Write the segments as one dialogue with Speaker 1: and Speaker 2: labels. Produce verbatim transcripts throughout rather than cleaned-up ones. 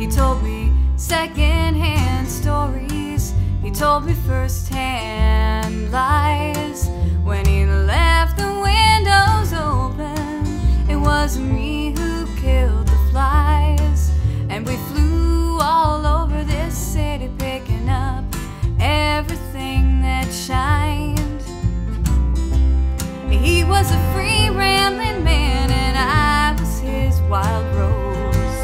Speaker 1: He told me second-hand stories. He told me first-hand lies. When he left the windows open, it wasn't me who killed the flies. And we flew all over this city, picking up everything that shined. He was a free, rambling man, and I was his wild rose.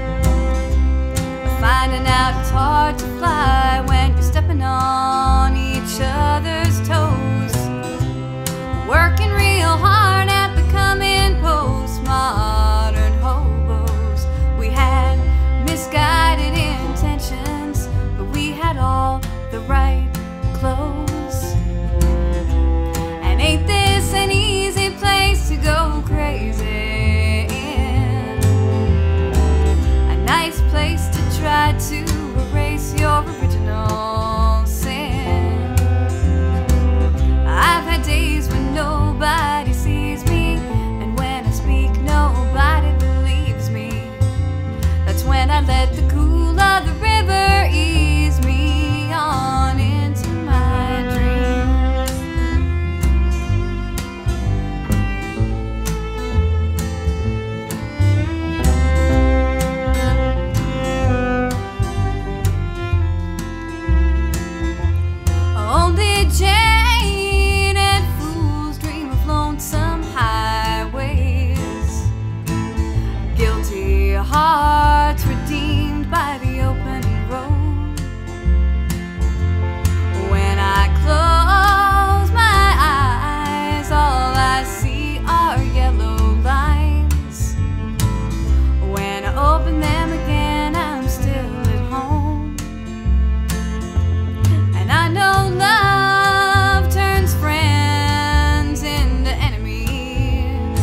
Speaker 1: Finding out it's hard to fly when you're stepping on each other's toes. Working real hard at becoming postmodern hobos. We had misguided intentions, but we had all the right clothes. And ain't this an easy place to go crazy in? A nice place to try to erase your original sin. I've had days when nobody sees me, and when I speak nobody believes me. That's when I let the cool of the river ease me on into my dreams. Only jaded fools dream of lonesome highways. Guilty hearts redeemed by the open road. When I close my eyes, all I see are yellow lines. When I open them again, I'm still at home. And I know love turns friends into enemies.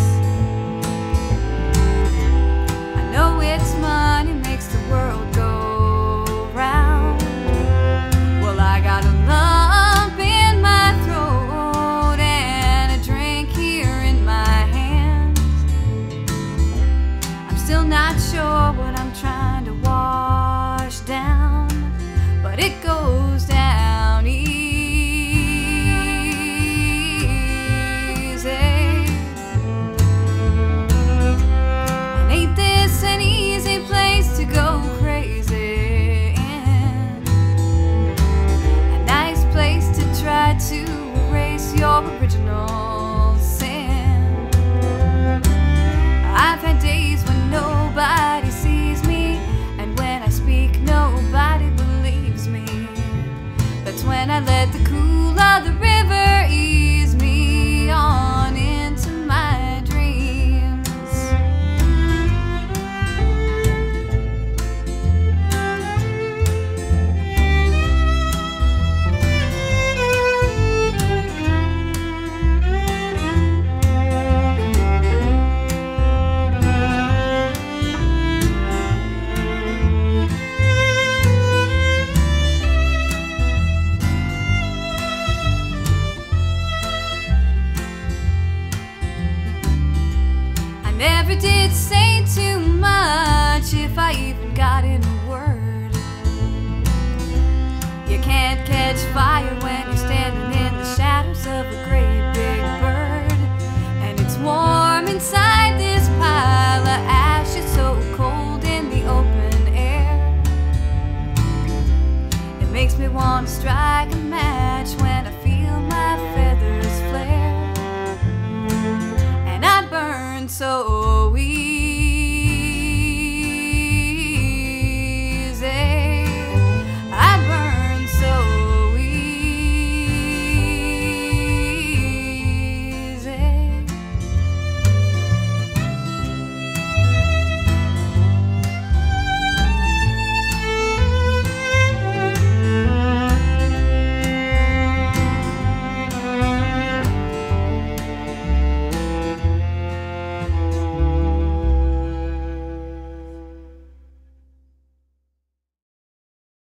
Speaker 1: I know it's money makes the world go round. Well, I got a lump in my throat and a drink here in my hand. I'm still not sure what I'm trying to wash down, but it goes down easy. And ain't this an easy place to go crazy in? A nice place to try to erase your original sin. I've had days when nobody sees me, and when I speak nobody believes me. That's when I let the cool of the river ease me on into my dreams. Never did say too much, if I even got in a word. You can't catch fire when you're standing in the shadows of a great big bird. And it's warm inside this pile of ashes, so cold in the open air. It makes me want to strike a match when I feel my feathers flare. And I burn so